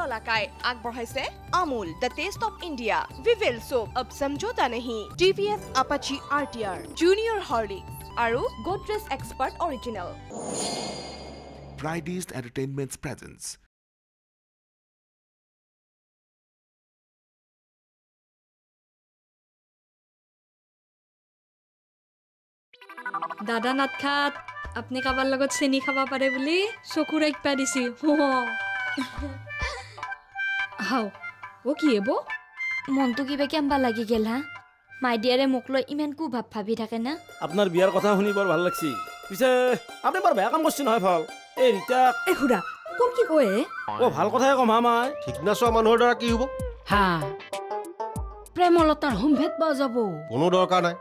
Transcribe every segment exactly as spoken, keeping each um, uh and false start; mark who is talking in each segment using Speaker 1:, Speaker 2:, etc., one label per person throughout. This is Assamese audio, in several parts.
Speaker 1: मलाकाय আগবঢ়াইছে Amul the taste of India Vivel soap अब समझौता नहीं TVS Apache RTR junior Horlicks আৰু Godrej expert original
Speaker 2: Fridays Entertainment's presence.
Speaker 3: দাদা নাটখাত আপনি কাবাৰ লগত চেনি খাবা পাৰে বুলি চকুৰ একপা দিছি হাও ও কি এবো
Speaker 4: মনটো কিবা কেম্বা লাগি গেল হা মাই ডিয়াৰে মোক লৈ ইমান কু ভাব ভাবি থাকে না
Speaker 5: আপনার বিয়ার কথা শুনি বৰ ভাল লাগছি পিছে আপনি বৰ বেয়া কাম করছেন নহয় ফল এই রিতা
Speaker 3: এ হুৰা কোন কি কয়
Speaker 5: ও ভাল কথাই কম হা মাই
Speaker 6: ঠিক না সব মানুহৰ দ্বাৰা কি হ'ব
Speaker 7: হা প্ৰেমলতাৰ হোমভেট বা যাব
Speaker 6: কোনো দৰকাৰ নাই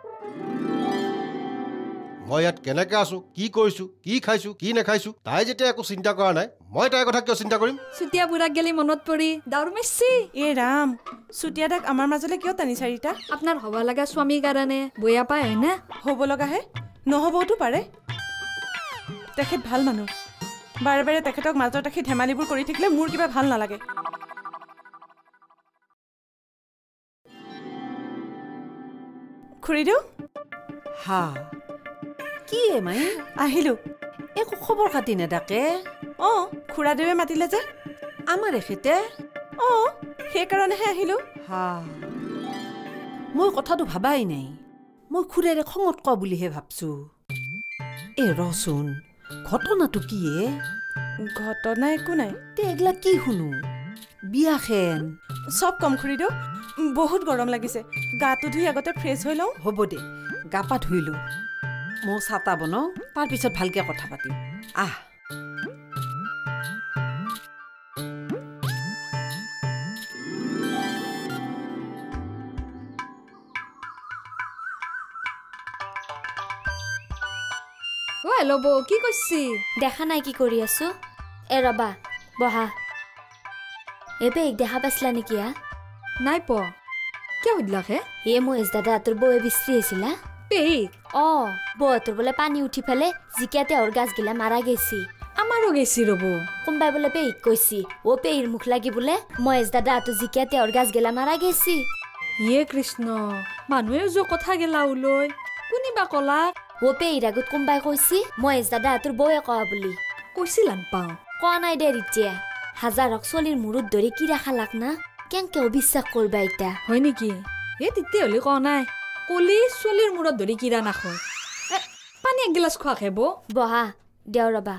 Speaker 6: মই ইয়াত কেনেকে আছো কি কৰিছো কি খাইছো কি নেখাইছো তাই যেতিয়া একো চিন্তা কৰা নাই মই তাইৰ কথা কিয় চিন্তা কৰিম
Speaker 3: সুতিয়া বুঢ়াক গেলি মনত পৰি দাউৰ মেচি
Speaker 8: এ ৰাম সুতিয়াদাক আমাৰ মাজলে কিয় টানি চাৰিটা
Speaker 3: আপোনাৰ হবা লগা স্বামীৰ কাৰণে বয়া পায় হয় না
Speaker 8: হ'ব লগা হে নহবওতো পাৰে তেখেত ভাল মানুহ বাৰে বাৰে তেখেতক মাজত ৰাখি ধেমালিবোৰ কৰি থাকিলে মোৰ কিবা ভাল নালাগে খুৰীদেউ
Speaker 7: হা কি এ মাই
Speaker 8: আহিলো
Speaker 7: একো খবৰ খাতি নেদাকে
Speaker 8: অ খুৰাদেৱে মাতিলে যে
Speaker 7: আমাৰ এখেতে
Speaker 8: অ সেইকাৰণেহে আহিলো
Speaker 7: হা মই কথাটো ভাবাই নাই মই খুৰেৰে খঙত ক বুলিহে ভাবছো এ ৰচোন ঘটনাটো কি এ
Speaker 8: ঘটনা একো নাই
Speaker 7: তে এগলা কি শুনো বিয়াখেন
Speaker 8: চব কম খুৰীদেউ বহুত গৰম লাগিছে গাটো ধুই আগতে ফ্ৰেছ হৈ লওঁ
Speaker 7: হ'ব দে গা পা ধুইলো মই চাটা বনাওঁ তাৰ পিছত ভালকে কথা পাতিম আহ
Speaker 3: ও হেল্ল' বৌ কি কৈছি
Speaker 4: দেখা নাই কি কৰি আছো এ ৰবা বহা এবে এক দেখা পাইছিলা নেকি আ
Speaker 3: নাই প কিয় সুধিলাকে
Speaker 4: হে মহেশ দাদা তোৰ বৌয়ে বিচৰি আছিলা
Speaker 3: পেক
Speaker 4: অ বৌটোৰ বোলে পানী উঠি ফেলে জিকাতে ওর গাছ গিলা মারা গেছি
Speaker 3: আমাৰো গেছি ৰব
Speaker 4: কোনবাই বোলে পেইক কৈছি ও পেইৰ মুখ লাগি বোলে মহেশ দাদা তো জিকাতে ওর গাছ গিলা মারা গেছি
Speaker 3: ইয়ে কৃষ্ণ মানুহে যে কথা গেলা উলৈ কোনিবা কলা
Speaker 4: ও পেইৰ আগত কোনবাই কৈছি মহেশ দাদা তোৰ বৌয়ে কয়া বুলি
Speaker 3: কৈছিল আন পাওঁ
Speaker 4: কোৱা নাই দে ৰিতিয়া হাজাৰক চলিৰ মূৰত ধৰি কি ৰাখা লাগ না কেনকে অবিশ্বাস কৰবা ইটা
Speaker 3: হয় নেকি এ তিতে হলি কোৱা নাই কলি চলিৰ মূৰত ধৰি কিৰা নাখয় পানী এক গিলাচ খোৱা খেব
Speaker 4: বহা দেও ৰবা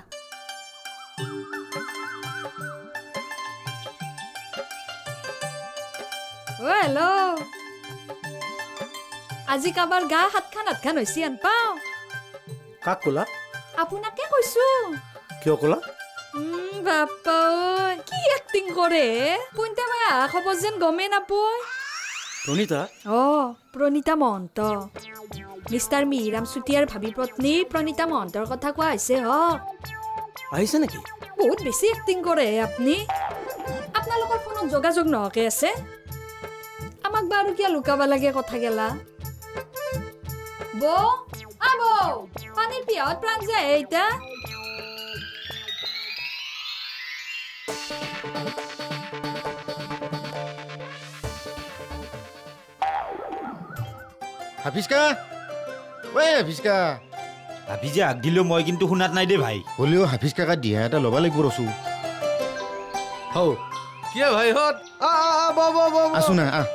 Speaker 3: ও হেল্ল' আজি কাবাৰ গা হাতখান হাতখান হৈছি আন পাওঁ
Speaker 5: কাক কলা
Speaker 3: আপোনাকে কৈছো
Speaker 5: কিয় কলা
Speaker 3: বাপ্পা কি এক্টিং কৰে পুনতে মই আহা খবৰ যেন গমেই নাপয়
Speaker 5: প্ৰণীতা
Speaker 3: অ প্ৰণীতা মহন্ত মিষ্টাৰ মিহিৰাম চুতীয়াৰ ভাবী পত্নী প্ৰণীতা মহন্তৰ কথা কোৱা হৈছে হ
Speaker 5: আহিছে নেকি
Speaker 3: বহুত বেছি এক্টিং কৰে আপুনি আপোনালোকৰ ফোনত যোগাযোগ নহকে আছে আমাক বাৰু কিয় লুকাব লাগে কথা গেলা বৌ আ বৌ পানীৰ পিয়াহত প্ৰাণ যায় এইটা
Speaker 6: হাফিজকা ঐ হাফিজকা
Speaker 9: হাফিজে আগ দিলেও মই কিন্তু শুনাত নাই দে ভাই
Speaker 6: হ'লেও হাফিজ কাকা দিহা এটা ল'ব লাগিব ৰচো
Speaker 10: হৌ কিয় ভাইহঁত
Speaker 6: আছো না আহ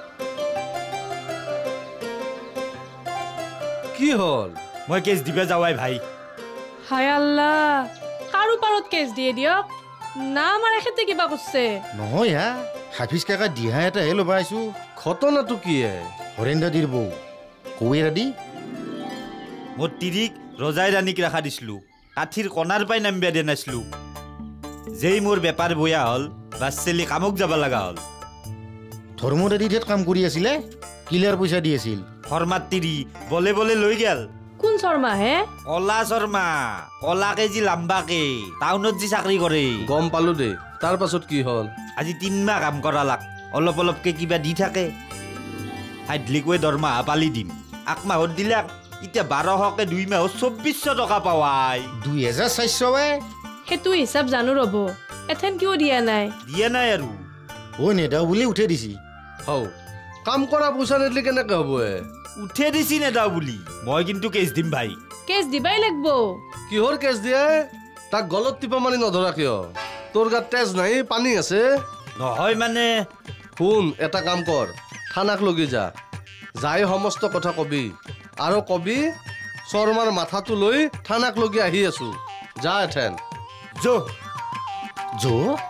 Speaker 10: কি হ'ল
Speaker 9: মই কেছ দিবা যাৱাই ভাই
Speaker 11: হায় আল্লাহ কাৰো পাৰত কেছ দিয়ে দিয়ক না আমাৰ এখেতে কিবা কৈছে
Speaker 6: নহয় হা হাফিজ কাকা দিহা এটাহে ল'ব আহিছো
Speaker 10: ঘটনাটো কি
Speaker 6: হৰেণ দাদীৰ বৌ কৌৱে দাদী
Speaker 9: মোৰ তিৰিক ৰজাই ৰাণীক ৰাখা দিছিলো কাঠিৰ কণাৰ পাই নামিবা দিয়া নাছিলো যেই মোৰ বেপাৰ বয়া হ'ল বাচ্চেলি কামক যাব লগা হ'ল
Speaker 6: ধৰ্ম দাদী ঠেত কাম কৰি আছিলে কিলাৰ পইচা দি আছিল
Speaker 9: শৰ্মাৰ তিৰি বলে বলে লৈ গেল
Speaker 11: কোন শৰ্মা হে
Speaker 9: কলা শৰ্মা কলাকে যি লাম্বাকে টাউনত যি চাকৰি কৰে
Speaker 10: গম পালো দে তাৰ পাছত কি হ'ল
Speaker 9: আজি তিনমাহ কাম কৰা লাগ অলপ অলপকে কিবা দি থাকে আইডলিকৈ দৰমহা পালি দিম আক মাহত দিলাক এতিয়া বাৰশকে দুই মাহত চৌব্বিছশ টকা পাৱাই
Speaker 6: দুই হেজাৰ চাৰিশ
Speaker 11: সেইটো হিচাপ জানো ৰব এথেন কিয় দিয়া নাই
Speaker 9: দিয়া নাই আৰু
Speaker 2: ও নেদাও বুলি উঠে দিছি
Speaker 10: হও কাম কৰা পইচা নিদিলে কেনেকে হ'ব এ
Speaker 9: উঠে দিছি নেদাও বুলি মই কিন্তু কেছ দিম ভাই
Speaker 11: কেছ দিবাই লাগব
Speaker 10: কিহৰ কেছ দিয়ে তাক গলত টিপা মাৰি নধৰা কিয় তোৰ গাত তেজ নাই পানী আছে
Speaker 9: নহয় মানে
Speaker 10: শুন এটা কাম কৰ থানাক লগি যা যাই সমস্ত কথা কবি আৰু কবি শৰ্মাৰ মাথাটো লৈ থানাক লগি আহি আছো যা এথেন
Speaker 9: যো
Speaker 2: যো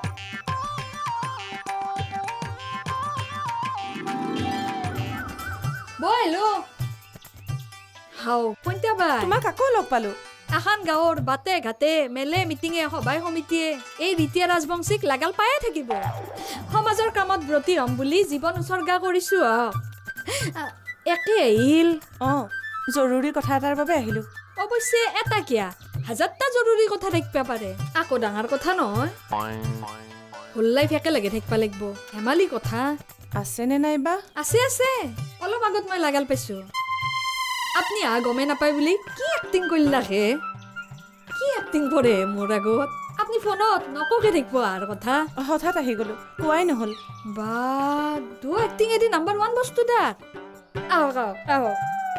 Speaker 3: বইলো হাও পইন্তা বাই
Speaker 8: তোমাক আকৌ লগ পালো
Speaker 3: এখন গাঁৱৰ বাটে ঘাটে মেলে মিটিঙে সভাই সমিতিয়ে এই ৰীতিয়া ৰাজবংশীক লাগাল পায়ে থাকিব সমাজৰ কামত ব্ৰতী হ'ম বুলি জীৱন উচৰ্গা কৰিছো একে আহিল
Speaker 8: অ জৰুৰী কথা এটাৰ বাবে আহিলো
Speaker 3: অৱশ্যে এটা কিয়া হাজাৰটা জৰুৰী কথা থাকিব পাৰে আকৌ ডাঙৰ কথা নহয় হোল লাইফ একেলগে থাকিব লাগিব হেমালি কথা
Speaker 8: আছেনে নাইবা
Speaker 3: আছে আছে অলপ আগত মই লাগাল পাইছো আপনি আ গমে নাপায় বুলি কি এক্টিং কৰিলা হে কি এক্টিং কৰে মোৰ আগত আপনি ফোনত নককে থাকিব আর কথা
Speaker 8: হঠাৎ আহি গলো কোৱাই নহল
Speaker 3: বা দু এক্টিং এদি নাম্বার ওয়ান বস্তু দা আও আও আও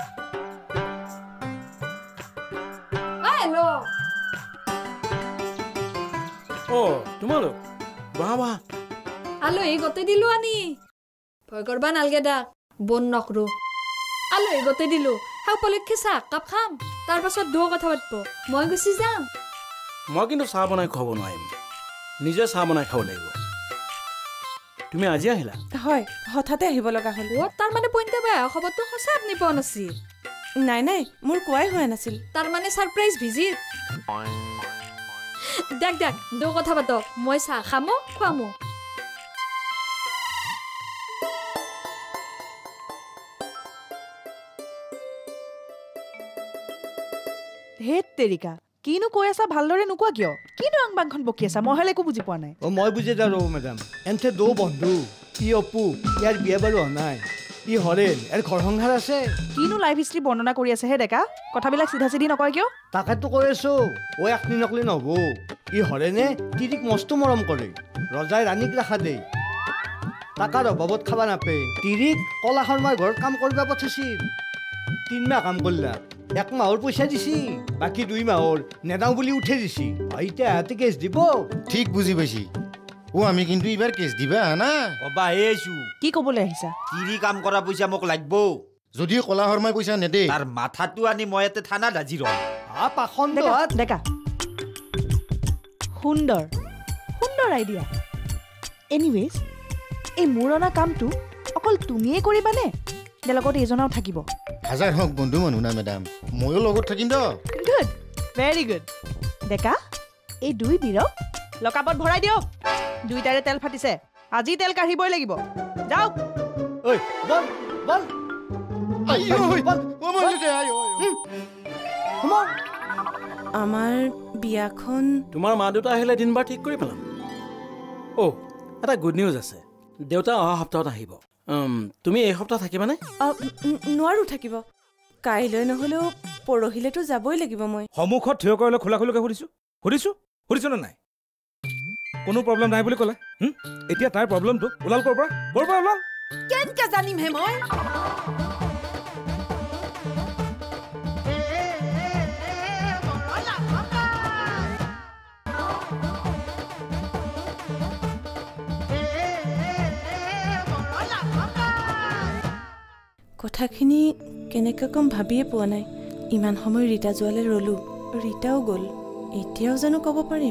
Speaker 3: হ্যালো
Speaker 5: ও তোমালোক বাহ বাহ
Speaker 3: আলো এই গতে দিলো আনি ভয় করবা নালগে দা বন নকৰো আলো এই গতে দিলো হাও পলক্ষে চাহ কাপ খাম তাৰ পাছত দু কথা পাতব মই গুচি যাম
Speaker 5: মই কিন্তু চাহ বনাই খাব নোৱাৰিম নিজে চাহ বনাই খাব লাগিব তুমি আজি আহিলা
Speaker 8: হয় হঠাতে আহিব লগা হল
Speaker 3: ও তাৰ মানে পইন্টা বাই খবৰটো সঁচা আপনি পোৱা নাছিল
Speaker 8: নাই নাই মোৰ কোৱাই হোৱা নাছিল
Speaker 3: তাৰ মানে সাৰপ্ৰাইজ ভিজিট দেখ দেখ দু কথা পাত মই চাহ খামো খুৱামো
Speaker 12: হেত তেৰিকা কিনো কৈ আছা ভালদৰে নোকোৱা কিয় কিনো আংবাংখন বকি আছা মই হেলে একো বুজি পোৱা নাই
Speaker 13: অ মই বুজি যাৰো মেডাম এনতে দো বন্ধু ই অপু ইয়াৰ বিয়া বাৰু নাই ই হৰেন এৰ ঘৰ সংসাৰ আছে
Speaker 12: কিনো লাইফ হিষ্ট্ৰী বৰ্ণনা কৰি আছে হে ডেকা কথাবিলাক সিধা সিধি নকয় কিয়
Speaker 13: তাকেতো কৈ আছো ও একনি নকলি নহব ই হৰেনে তিৰিক মস্ত মৰম কৰে ৰজাই ৰাণীক ৰাখা দেই টাকাৰ অভাৱত খাবা নাপে তিৰিক কলা শৰ্মাৰ ঘৰত কাম কৰিব পঠাইছিল তিন মাহ কাম কৰিলা এক মাহৰ পইচা দিছি বাকী দুই মাহৰ নেদাও বুলি উঠে দিছি এতিয়া হাতে কেছ দিব
Speaker 2: ঠিক বুজি পাইছি ও আমি কিন্তু এবাৰ কেছ দিবা না
Speaker 9: অবা হেইছু
Speaker 12: কি কবলৈ আহিছা
Speaker 9: তিৰি কাম কৰা পইচা মোক লাগব
Speaker 2: যদি কলা শৰ্মাই পইচা নেদে
Speaker 9: তাৰ মাথাটো আনি মই এতে থানাত হাজিৰ হ'ম
Speaker 13: আ পাখন
Speaker 12: ডেকা সুন্দৰ সুন্দৰ আইডিয়া এনিৱেজ এই মুৰণা কামটো অকল তুমিয়ে কৰিবানে নে লগত এজনাও থাকিব
Speaker 2: হাজাৰ হওক বন্ধু মানুহ না মেডাম ময়ো লগত থাকিম the
Speaker 12: good very good Deka এই দুই বীৰক লকাপত ভৰাই দিয়ক দুইটাৰে তেল ফাটিছে আজি তেল কাঢ়িবই লাগিব যাওক
Speaker 13: ঐ বল বল
Speaker 8: আমাৰ বিয়াখন
Speaker 5: তোমাৰ মা দেউতা আহিলে দিনবাৰ ঠিক কৰি পেলাম অ এটা গুড নিউজ আছে দেউতা অহা সপ্তাহত আহিব তুমি এই সপ্তাহ থাকিবানে
Speaker 8: নোৱাৰো থাকিব কাইলৈ নহলেও পৰহিলেতো যাবই লাগিব মই
Speaker 14: সন্মুখত থিয় কৰিলে খোলা খোলাকে সুধিছো সুধিছো সুধিছো নে নাই কোনো প্ৰব্লেম নাই বুলি ক'লে এতিয়া তাইৰ প্ৰব্লেমটো ওলাল ক'ৰ পৰা ক'ৰ পৰা ওলাল
Speaker 7: কেনেকে জানিম হে মই
Speaker 8: কথাখিনি কেনেকৈ কম ভাবিয়ে পোৱা নাই ইমান সময় ৰীতা যোৱালে ৰলো ৰীতাও গ'ল এতিয়াও জানো ক'ব পাৰিম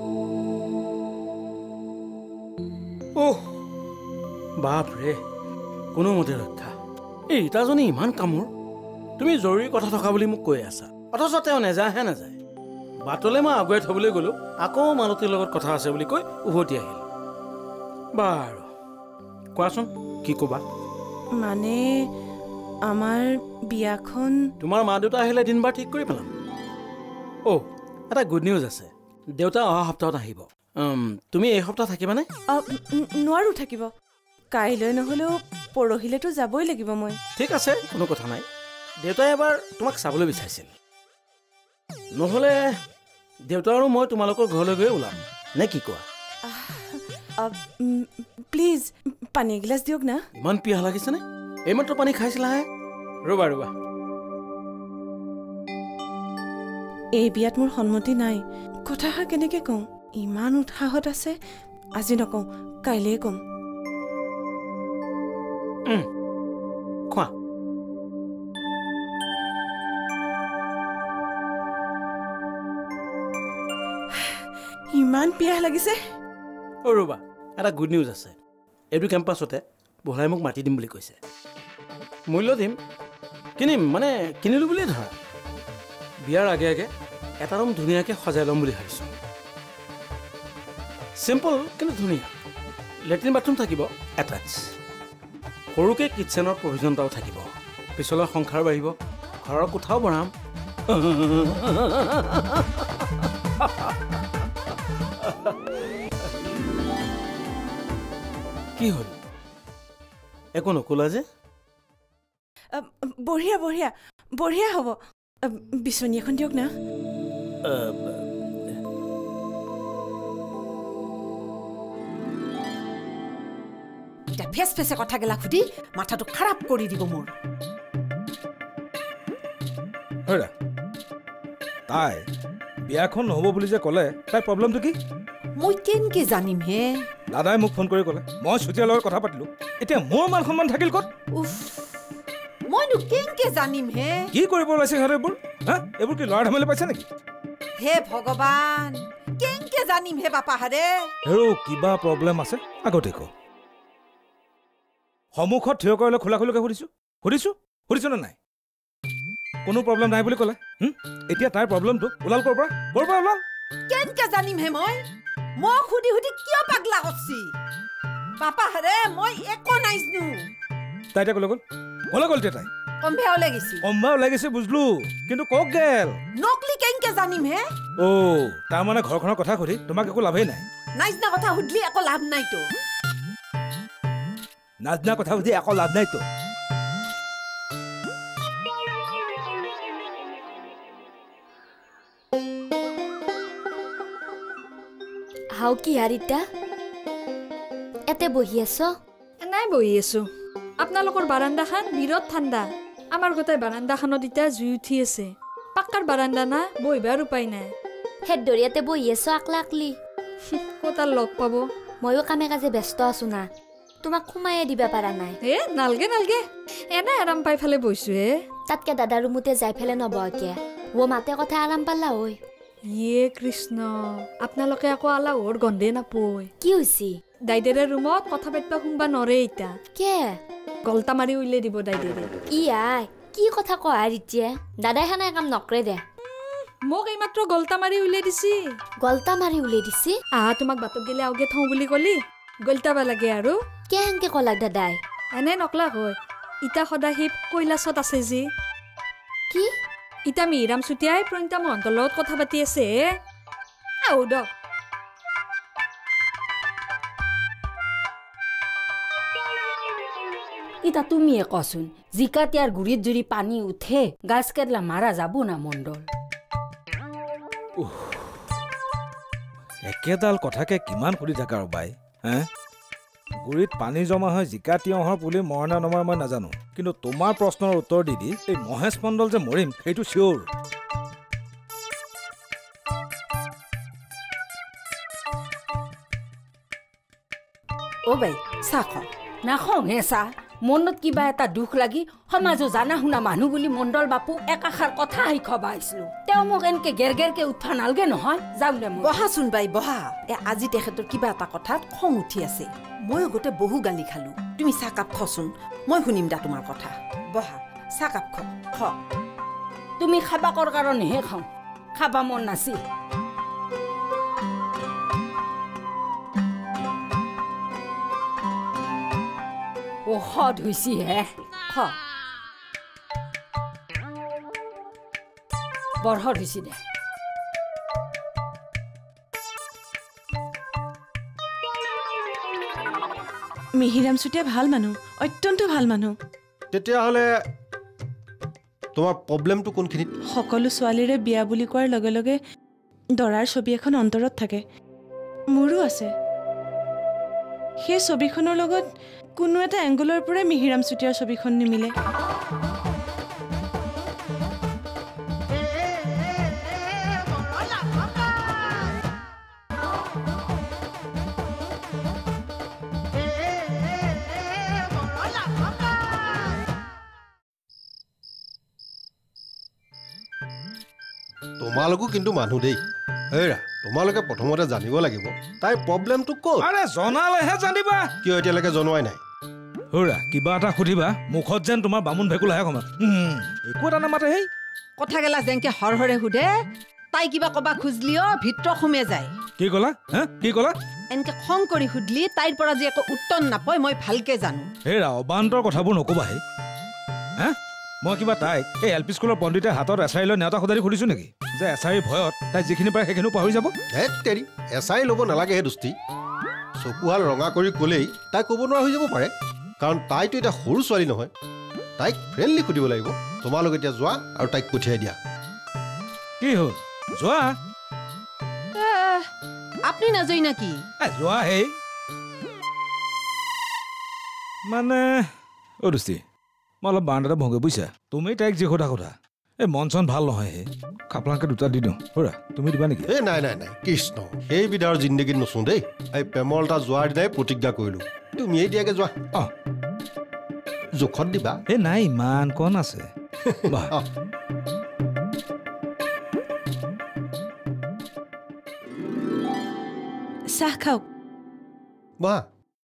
Speaker 5: অহ বাপ ৰে কোনোমতে ৰক্ষা এই ৰীতাজনী ইমান কামোৰ তুমি জৰুৰী কথা থকা বুলি মোক কৈ আছা অথচ তেওঁ নেযায়হে নাযায় বাটলৈ মই আগুৱাই থবলৈ গ'লো আকৌ মালতীৰ লগত কথা আছে বুলি কৈ উভতি আহিল বাৰু কোৱাচোন কি ক'বা
Speaker 8: মানে আমাৰ বিয়াখন
Speaker 5: তোমাৰ মা দেউতা আহিলে দিনবাৰ ঠিক কৰি পেলাম অ' এটা গুড নিউজ আছে দেউতা অহা সপ্তাহত আহিব তুমি এই সপ্তাহ থাকিবানে
Speaker 8: নোৱাৰো থাকিব কাইলৈ নহলেও পৰহিলেতো যাবই লাগিব মই
Speaker 5: ঠিক আছে কোনো কথা নাই দেউতাই এবাৰ তোমাক চাবলৈ বিচাৰিছিল নহ'লে দেউতা আৰু মই তোমালোকৰ ঘৰলৈ গৈ ওলাম নে কি কোৱা
Speaker 8: প্লিজ পানী এগিলাচ দিয়ক না।
Speaker 5: ইমান পিয়াহ লাগিছেনে? এইমাত্ৰ পানী খাইছিলাহে। ৰ'বা ৰ'বা,
Speaker 8: এই বিয়াত মোৰ সন্মতি নাই। কথাষাৰ কেনেকৈ কওঁ? ইমান উৎসাহত আছে। আজি নকওঁ, কাইলৈ ক'ম।
Speaker 5: খোৱা।
Speaker 8: ইমান পিয়াহ লাগিছে।
Speaker 5: অ' ৰ'বা, এটা গুড নিউজ আছে। এইটো কেম্পাছতে বহাই মোক মাতি দিম বুলি কৈছে। মূল্য দিম, কিনিম মানে কিনিলোঁ বুলিয়ে ধৰা। বিয়াৰ আগে আগে এটা ৰুম ধুনীয়াকৈ সজাই ল'ম বুলি ভাবিছোঁ। চিম্পল কিন্তু ধুনীয়া। লেট্ৰিন বাথৰুম থাকিব এটাচ। সৰুকৈ কিটচেনৰ প্ৰভিজনটাও থাকিব। পিছলৈ সংসাৰ বাঢ়িব, ঘৰৰ কোঠাও বঢ়াম। কি হ'ল? একো নকলা যে?
Speaker 8: বঢ়িয়া বঢ়িয়া বঢ়িয়া হ'ব। বিচনী এখন দিয়ক না।
Speaker 7: এতিয়া ফেচ ফেচে কথা গেলা সুধি মাথাটো খাৰাপ কৰি দিব মোৰ।
Speaker 14: তাই বিয়াখন নহ'ব বুলি যে ক'লে, তাই প্ৰব্লেমটো কি?
Speaker 7: মই কেনেকৈ জানিম হে?
Speaker 14: দাদাই মোক ফোন কৰি ক'লে, মই চুতীয়াৰ লগত কথা পাতিলোঁ। এতিয়া মোৰ মান সন্মান থাকিল ক'ত?
Speaker 7: উফ, মইনো কেনেকৈ জানিম হে?
Speaker 14: কি কৰিব ওলাইছে সিহঁতে এইবোৰ? হা, এইবোৰ কি ল'ৰা ধেমালি পাইছে নেকি?
Speaker 7: হে ভগৱান, কেনেকৈ জানিম হে বাপাহাৰে?
Speaker 14: হেৰৌ কিবা প্ৰব্লেম আছে আগতে কওঁ। সন্মুখত থিয় কৰিলে খোলা খোলাকৈ সুধিছোঁ সুধিছোঁ সুধিছোঁ নে নাই? কোনো প্ৰব্লেম নাই বুলি ক'লে। এতিয়া তাইৰ প্ৰব্লেমটো ওলাল ক'ৰ পৰা? ক'ৰ পৰা ওলাল?
Speaker 7: কেনেকৈ জানিম হে মই? মই সুধি সুধি কিয় পাগলা কৰছি? বাপাহাৰে মই একো নাইজনো।
Speaker 14: তাই এতিয়া ক'লে গ'ল ক'লে গ'ল এতিয়া তাই
Speaker 7: কম্ভা ওলাই গৈছি।
Speaker 14: কম্ভা ওলাই গৈছে বুজলো, কিন্তু ক'ক গেল?
Speaker 7: নকলি কেনেকৈ জানিম হে?
Speaker 14: অ' তাৰমানে ঘৰখনৰ কথা সুধি তোমাক একো লাভেই নাই?
Speaker 7: নাইজনা কথা সুধিলি একো লাভ নাইতো।
Speaker 14: নাজনা কথা সুধি একো লাভ নাইতো।
Speaker 4: হাও কি হাৰিতা এতে বহি আছ?
Speaker 3: নাই বহি আছো। আপোনালোকৰ বাৰাণ্ডাখন বিৰাট ঠাণ্ডা। আমাৰ গোটেই বাৰাণ্ডাখনত এতিয়া জুই উঠি আছে। পাক্কাৰ বাৰাণ্ডা না, বহিবাৰ উপায় নাই।
Speaker 4: হেড দৰিয়াতে বহি আছ আকলা আকলি?
Speaker 3: ক'ত আৰু লগ পাব?
Speaker 4: ময়ো কামে কাজে ব্যস্ত আছো না, তোমাক সোমায়ে দিবা পাৰা নাই।
Speaker 3: এ নালগে নালগে, এনে আৰাম পাই ফেলে বহিছো হে।
Speaker 4: তাতকে দাদা ৰুমতে যাই ফেলে নবকে ও মাতে কথা আৰাম পালা ঐ।
Speaker 3: ইয়ে কৃষ্ণ, আপোনালোকে আকৌ আলাহৰ গন্ধে নাপয়।
Speaker 4: কি হৈছে?
Speaker 3: দাইদেৰে ৰুমত কথা পাতিবা শুনবা নৰে এতিয়া।
Speaker 4: কে?
Speaker 3: গলতা মাৰি উলিয়াই দিব দাইদেৰে।
Speaker 4: ই আই কি কথা কয় আৰু এতিয়া? দাদাই খানাই কাম নকৰে দে।
Speaker 3: মোক এইমাত্ৰ গলতা মাৰি উলিয়াই দিছি।
Speaker 4: গলতা মাৰি উলিয়াই দিছি?
Speaker 3: আহা তোমাক বাটক গেলে আগে থওঁ বুলি কলি গলতাবা লাগে আৰু।
Speaker 4: কে হেনকে কলাক দাদাই?
Speaker 3: এনে নকলাক হয়। ইটা সদাহিপ কৈলাসত আছে যি।
Speaker 4: কি?
Speaker 3: ইটা মিহিৰাম চুতীয়াই প্ৰণিতা মহন্তৰ লগত কথা পাতি আছে। আহো দ
Speaker 7: ইতা তুমিয়ে কচোন, জিকাতিয়াৰ গুৰিত যদি পানী উঠে গাছ কেটলা মাৰা যাব না মণ্ডল?
Speaker 14: একেডাল কথাকে কিমান সুধি থাকা আৰু বাই? হে, গুৰিত পানী জমা হয় জিকা তিয়হৰ পুলি মৰণা নমাৰ মই নাজানো, কিন্তু তোমাৰ প্ৰশ্নৰ উত্তৰ দি দি এই মহেশ মণ্ডল যে মৰিম সেইটো চিয়ৰ।
Speaker 7: অ' বাই চাহ খাওঁ। নাখাওঁ হে চাহ। মনত কিবা এটা দুখ লাগি সমাজো জানা শুনা মানুহ বুলি মণ্ডল বাপু একাষাৰ কথা শিকাবা আহিছিলো। তেওঁ মোক এনেকে গেৰ গেৰকে উঠা নালগে নহয়। যাওঁ দে বহাচোন বাই বহা। এ আজি তেখেতৰ কিবা এটা কথাত খং উঠি আছে। ময়ো গোটেই বহু গালি খালো। তুমি চাহকাপ খচোন, মই শুনিম দা তোমাৰ কথা। বহা চাহকাপ খ খ তুমি খাবাকৰ কাৰণেহে খাওঁ, খাবা মন নাছিল। ঔষধ হৈছি হে খ বৰহত হৈছি দে।
Speaker 8: মিহিৰাম চুতীয়া ভাল মানুহ, অত্যন্ত ভাল মানুহ।
Speaker 6: তেতিয়াহ'লে তোমাৰ প্ৰব্লেমটো কোনখিনিত?
Speaker 8: সকলো ছোৱালীৰে বিয়া বুলি কোৱাৰ লগে লগে দৰাৰ ছবি এখন অন্তৰত থাকে। মোৰো আছে। সেই ছবিখনৰ লগত কোনো এটা এংগুলৰ পৰাই মিহিৰাম চুতীয়াৰ ছবিখন নিমিলে
Speaker 6: তোমালোকো কিন্তু মানুহ দেই হেৰা তোমালোকে প্ৰথমতে জানিব লাগিব তাইৰ প্ৰব্লেমটো ক'ত
Speaker 14: আৰে জনালেহে জানিবা
Speaker 6: কিয় এতিয়ালৈকে জনোৱাই নাই
Speaker 14: হৌৰা কিবা এটা সুধিবা মুখত যেন তোমাৰ বামুণ ভেকুল আহে কমা একো এটা নামাতে হেই
Speaker 7: কথা গেলা যেনকে হৰ হৰে সুধে তাই কিবা কবা খুজলিও ভিতৰ সোমে যায়
Speaker 14: কি ক'লা হা কি ক'লা
Speaker 7: এনকে খং কৰি সুধলি তাইৰ পৰা যে একো উত্তৰ নাপায় মই ভালকে জানো
Speaker 14: হেৰা অবান্তৰ কথাবোৰ নকবা হে হা মই কিবা তাইক এই এল পি স্কুলৰ পণ্ডিতে হাতত এছাৰি লৈ নেওতা সদাৰি সুধিছো নেকি যে এছাৰিৰ ভয়ত তাই যিখিনি পাৰে সেইখিনিও পাহৰি যাব
Speaker 6: ধেত তেৰি এছাৰি ল'ব নালাগে হে দুষ্টি চকুহাল ৰঙা কৰি ক'লেই তাই ক'ব নোৱাৰা হৈ যাব পাৰে কাৰণ তাইতো এতিয়া সৰু ছোৱালী নহয় তাইক ফ্ৰেণ্ডলি সুধিব লাগিব তোমালোকে এতিয়া যোৱা আৰু তাইক পঠিয়াই দিয়া
Speaker 14: কি হ'ল যোৱা
Speaker 7: আপুনি নাযায় নাকি
Speaker 14: যোৱা হে মানে অ' দুষ্টি মই অলপ বাৰাণ্ডাতে ভংগে বুজিছা তুমি তাইক যি সোধা সোধা এই মন চন ভাল নহয় হে খাপলাংকে দুটা দি দিওঁ হৌৰা তুমি দিবা নেকি
Speaker 6: এই নাই নাই নাই কৃষ্ণ সেই বিধাৰ জিন্দগীত নচোঁ দেই এই প্ৰেমলতা যোৱাৰ দিনাই প্ৰতিজ্ঞা কৰিলোঁ তুমিয়েই দিয়াকে যোৱা
Speaker 14: অঁ
Speaker 6: জোখত দিবা
Speaker 14: এই নাই ইমান কণ আছে
Speaker 8: চাহ খাওক
Speaker 6: বা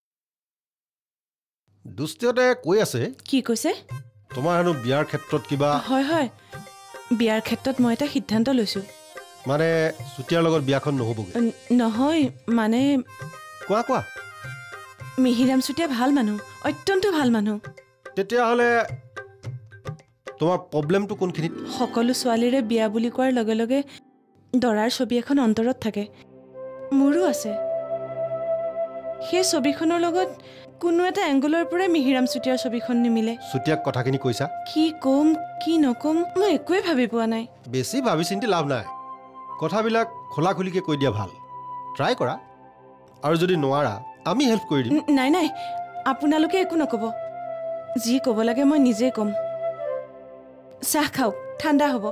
Speaker 6: দুষ্টিহঁতে কৈ আছে
Speaker 8: কি কৈছে
Speaker 6: তোমাৰ হেনো বিয়াৰ ক্ষেত্ৰত কিবা
Speaker 8: হয় হয় বিয়াৰ ক্ষেত্ৰত মই এটা সিদ্ধান্ত লৈছোঁ
Speaker 6: মানে চুতীয়াৰ লগত বিয়াখন নহ'বগৈ
Speaker 8: নহয় মানে
Speaker 6: কোৱা কোৱা
Speaker 8: মিহিৰাম চুতীয়া ভাল মানুহ অত্যন্ত ভাল মানুহ
Speaker 6: তেতিয়াহ'লে তোমাৰ প্ৰব্লেমটো কোনখিনিত
Speaker 8: সকলো ছোৱালীৰে বিয়া বুলি কোৱাৰ লগে লগে দৰাৰ ছবি এখন অন্তৰত থাকে মোৰো আছে সেই ছবিখনৰ লগত কোনো এটা এংগুলৰ পৰাই মিহিৰাম চুতীয়াৰ ছবিখন নিমিলে
Speaker 6: চুতীয়াক কথাখিনি কৈছা
Speaker 8: কি ক'ম কি নক'ম মই একোৱে ভাবি পোৱা নাই
Speaker 6: বেছি ভাবি চিন্তি লাভ নাই কথাবিলাক খোলা খুলিকৈ কৈ দিয়া ভাল ট্ৰাই কৰা আৰু যদি নোৱাৰা আমি হেল্প কৰি দিম
Speaker 8: নাই নাই আপোনালোকে একো নক'ব যি ক'ব লাগে মই নিজে ক'ম চাহ খাওক ঠাণ্ডা হ'ব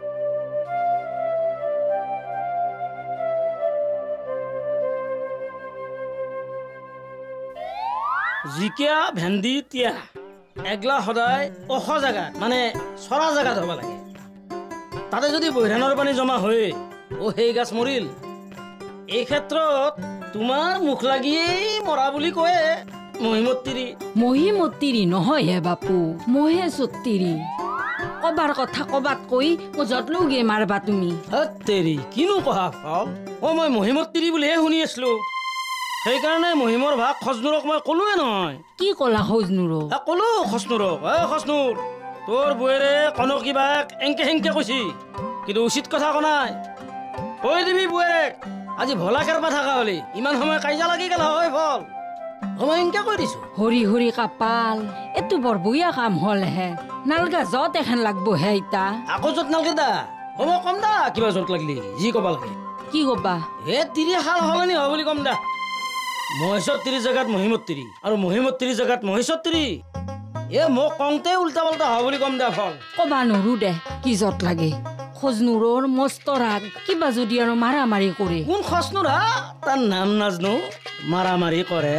Speaker 5: জিকা ভেন্দি তিয়া এগলা সদায় ওখ জেগাত মানে চৰা জেগাত হ'ব লাগে তাতে যদি বৈধানৰ পানী জমা হৈ অ সেই গাছ মৰিল এই ক্ষেত্ৰত তোমাৰ মুখ লাগিয়েই মৰা বুলি কয় মহিমত্তিৰি
Speaker 7: মহিমত্তিৰি নহয় হে বাপু মহেশ্বত্তিৰি কবাৰ কথা কবাত কৈ মই যত্নও গে মাৰবা তুমি
Speaker 5: তেৰি কিনো কহা ফল অ মই মহিমত্তিৰি বুলিহে শুনি আছিলো সেইকাৰণে মহিমৰ ভাগ খজনুৰক মই ক'লোৱে নহয়
Speaker 7: কি ক'লা খজনুৰক
Speaker 5: ক'লো খজনুৰক এ খজনুৰ তোৰ বৌৰে কণক কিবা এংকে সেংকে কৈছি কিন্তু উচিত কথা কনাই কৈ দিবি বৌৰেক আজি ভলা কেৰবা থাকা হলি ইমান সময় কাইজা লাগি গেল হয় ফল মই এংকে কৈ দিছো
Speaker 7: হৰি হৰি কাপাল এইটো বৰ বঢ়িয়া কাম হ'ল হে নালগা যত এখন লাগব হে ইতা
Speaker 5: আকৌ যত নালগে দা হ'ব কম দা কিবা যত লাগলি যি কবা লাগে
Speaker 7: কি কবা
Speaker 5: হে তিৰি হাল সলনি হ'ব বুলি কম দা মহেশ্বত্তিৰি জেগাত মহিমত্তিৰি আৰু মহিমত্তিৰি জেগাত মহেশ্বত্তিৰি এ মোক কওঁতে উল্টা পাল্টা হ'ব বুলি কম দা ফল
Speaker 7: কবা নৰো দে কি যত লাগে খজনুৰৰ মস্ত ৰাগ কিবা যদি আৰু মাৰামাৰি কৰে
Speaker 5: কোন খজনুৰা তাৰ নাম নাজনো মাৰামাৰি কৰে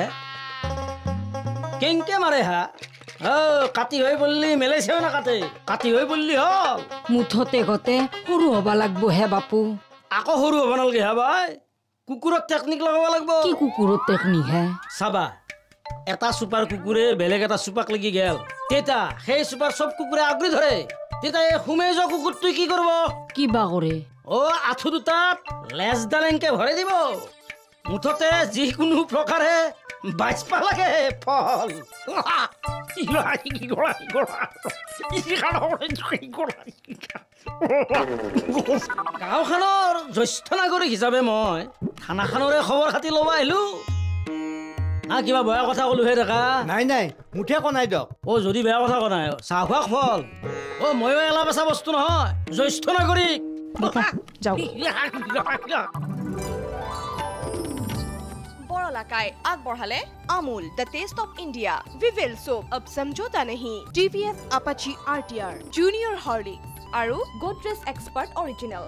Speaker 5: কেংকে মাৰে হা অ কাটি হৈ পল্লি মেলেছেও না কাটে কাটি হৈ পল্লি হল
Speaker 7: মুঠতে গতে সৰু হবা লাগব হে বাপু
Speaker 5: আকৌ সৰু হ'ব নালগে হা বাই কুকুৰত টেকনিক লগাব লাগিব
Speaker 7: কি কুকুৰত টেকনিক হে
Speaker 5: চাবা এটা চুপাৰ কুকুৰে বেলেগ এটা চুপাক লাগি গেল তেতা সেই চুপাৰ চব কুকুৰে আগুৰি ধৰে তেতা এই সুমে যোৱা কুকুৰটোৱে কি কৰিব
Speaker 7: কিবা কৰে
Speaker 5: অ আঁঠু দুটাত লেজডাল এনকে ভৰাই দিব মুঠতে যিকোনো প্ৰকাৰে বাচপা লাগে ফল গাঁওখনৰ জ্যেষ্ঠ নাগৰিক হিচাপে মই থানাখনৰে খবৰ খাতি ল'ব আহিলো না কিবা বেয়া কথা ক'লোহে দেখা
Speaker 13: নাই নাই মুঠে কনাই দিয়ক
Speaker 5: অ যদি বেয়া কথা কনাই চাহ খোৱা ফল অ ময়ো এলা বেচা বস্তু নহয় জ্যেষ্ঠ নাগৰিক
Speaker 8: যাওক
Speaker 15: বৰ
Speaker 1: কলাকাই আগবঢ়ালে Amul the taste of India Vivel soap अब समझौता नहीं TVS Apache RTR junior Horlicks আৰু গোদৰেজ এক্সপাৰ্ট অৰিজিনেল